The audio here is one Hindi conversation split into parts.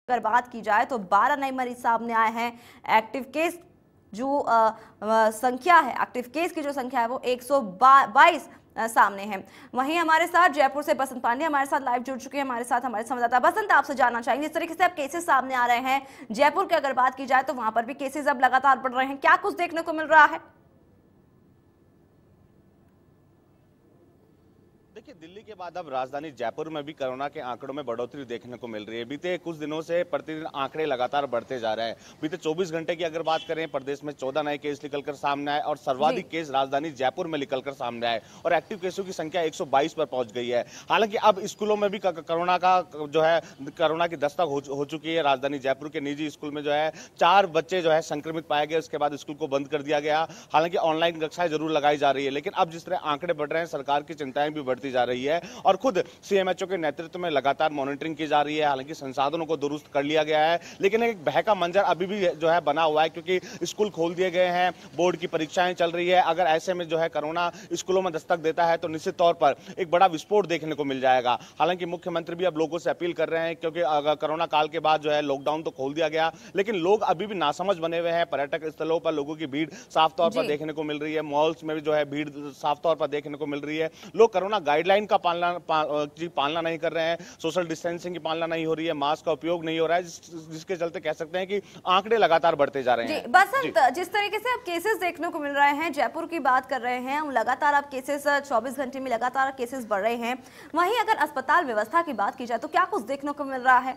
अगर बात की जाए तो 12 नए मरीज सामने आए हैं। एक्टिव केस जो संख्या है, एक्टिव केस की जो संख्या है वो 122 सामने है। वहीं हमारे साथ जयपुर से बसंत पांडे हमारे साथ लाइव जुड़ चुके हैं, हमारे साथ हमारे संवाददाता। बसंत, आपसे जानना चाहेंगे, जिस तरीके से अब केसेस सामने आ रहे हैं जयपुर की अगर बात की जाए तो वहां पर भी केसेस अब लगातार बढ़ रहे हैं, क्या कुछ देखने को मिल रहा है? देखिए, दिल्ली के बाद अब राजधानी जयपुर में भी कोरोना के आंकड़ों में बढ़ोतरी देखने को मिल रही है। बीते कुछ दिनों से प्रतिदिन आंकड़े लगातार बढ़ते जा रहे हैं। बीते 24 घंटे की अगर बात करें, प्रदेश में 14 नए केस निकलकर सामने आए और सर्वाधिक केस राजधानी जयपुर में निकलकर सामने आए और एक्टिव केसों की संख्या 122 पर पहुंच गई है। हालांकि अब स्कूलों में भी कोरोना की दस्तक हो चुकी है। राजधानी जयपुर के निजी स्कूल में 4 बच्चे संक्रमित पाए गए, उसके बाद स्कूल को बंद कर दिया गया। हालांकि ऑनलाइन कक्षाएं जरूर लगाई जा रही है, लेकिन अब जिस तरह आंकड़े बढ़ रहे हैं, सरकार की चिंताएं भी बढ़ती जा रही है और खुद सीएमएचओ के नेतृत्व में लगातार मॉनिटरिंग की जा रही है। हालांकि संसाधनों को दुरुस्त कर लिया गया है, लेकिन एक भय का मंजर अभी भी बना हुआ है, क्योंकि स्कूल खोल दिए गए हैं, बोर्ड की परीक्षाएं चल रही है। अगर ऐसे में कोरोना स्कूलों में दस्तक देता है तो निश्चित तौर पर एक बड़ा विस्फोट देखने को मिल जाएगा। हालांकि मुख्यमंत्री भी अब लोगों से अपील कर रहे हैं, क्योंकि कोरोना काल के बाद लॉकडाउन तो खोल दिया गया, लेकिन लोग अभी भी नासमझ बने हुए हैं। पर्यटक स्थलों पर लोगों की भीड़ साफ तौर पर देखने को मिल रही है, मॉल्स में भी भीड़ साफ तौर पर देखने को मिल रही है। लोग कोरोना गाइडलाइन का पालना नहीं कर रहे हैं, सोशल डिस्टेंसिंग की पालना नहीं हो रही है, मास्क का उपयोग नहीं हो रहा है, जिसके चलते कह सकते हैं कि आंकड़े लगातार बढ़ते जा रहे हैं। बसंत, जिस तरीके से अब केसेस देखने को मिल रहे हैं, जयपुर की बात कर रहे हैं, लगातार अब केसेस 24 घंटे में लगातार केसेस बढ़ रहे हैं। वहीं अगर अस्पताल व्यवस्था की बात की जाए तो क्या कुछ देखने को मिल रहा है?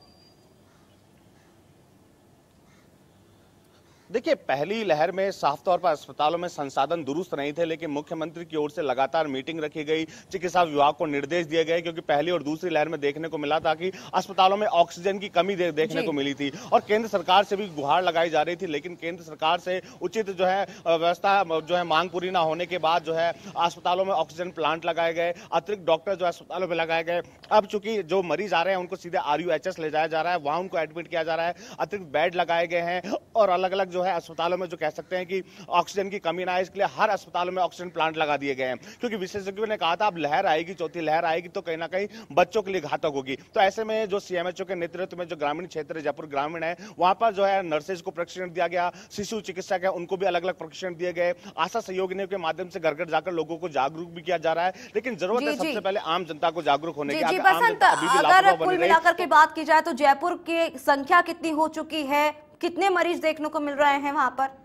देखिए, पहली लहर में साफ तौर पर अस्पतालों में संसाधन दुरुस्त नहीं थे, लेकिन मुख्यमंत्री की ओर से लगातार मीटिंग रखी गई, चिकित्सा विभाग को निर्देश दिए गए, क्योंकि पहली और दूसरी लहर में देखने को मिला था कि अस्पतालों में ऑक्सीजन की कमी देखने को मिली थी और केंद्र सरकार से भी गुहार लगाई जा रही थी। लेकिन केंद्र सरकार से उचित व्यवस्था मांग पूरी ना होने के बाद अस्पतालों में ऑक्सीजन प्लांट लगाए गए, अतिरिक्त डॉक्टर अस्पतालों में लगाए गए। अब चूंकि जो मरीज आ रहे हैं उनको सीधे RUHS ले जाया जा रहा है, वहां उनको एडमिट किया जा रहा है, अतिरिक्त बेड लगाए गए हैं और अलग अलग अस्पतालों में कह सकते हैं कि ऑक्सीजन की कमी ना आए, इसके लिए हर अस्पतालों में ऑक्सीजन प्लांट लगा दिए गए हैं। क्योंकि विशेषज्ञों ने कहा था अब लहर आएगी, चौथी लहर आएगी तो कहीं ना कहीं बच्चों के लिए घातक होगी। तो ऐसे में जो सीएमएचओ के नेतृत्व में जो ग्रामीण क्षेत्र जयपुर ग्रामीण है, वहां पर नर्सेज को प्रशिक्षण दिया गया, शिशु चिकित्सक है उनको भी अलग अलग प्रशिक्षण दिए गए, आशा सहयोगिनियों के माध्यम से घर घर जाकर लोगों को जागरूक भी किया जा रहा है। लेकिन जरूरत है सबसे पहले आम जनता को जागरूक होने की। अगर कुल मिलाकर की बात की जाए तो जयपुर की संख्या कितनी हो चुकी है, कितने मरीज देखने को मिल रहे हैं वहां पर?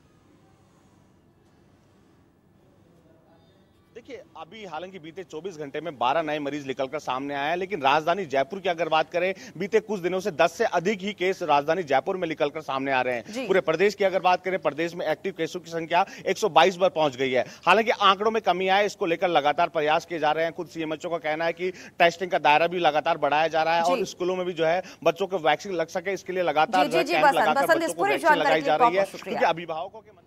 देखिए, अभी हालांकि बीते 24 घंटे में 12 नए मरीज निकलकर सामने आए हैं, लेकिन राजधानी जयपुर की अगर बात करें, बीते कुछ दिनों से 10 से अधिक ही केस राजधानी जयपुर में निकलकर सामने आ रहे हैं। पूरे प्रदेश की अगर बात करें, प्रदेश में एक्टिव केसों की संख्या 122 पर पहुंच गई है। हालांकि आंकड़ों में कमी आए, इसको लेकर लगातार प्रयास किए जा रहे हैं। खुद सीएमएचओ का कहना है कि टेस्टिंग का दायरा भी लगातार बढ़ाया जा रहा है और स्कूलों में भी बच्चों को वैक्सीन लग सके, इसके लिए लगातार कैंप लगाकर बच्चों को वैक्सीन लगाई जा रही है, क्योंकि अभिभावकों के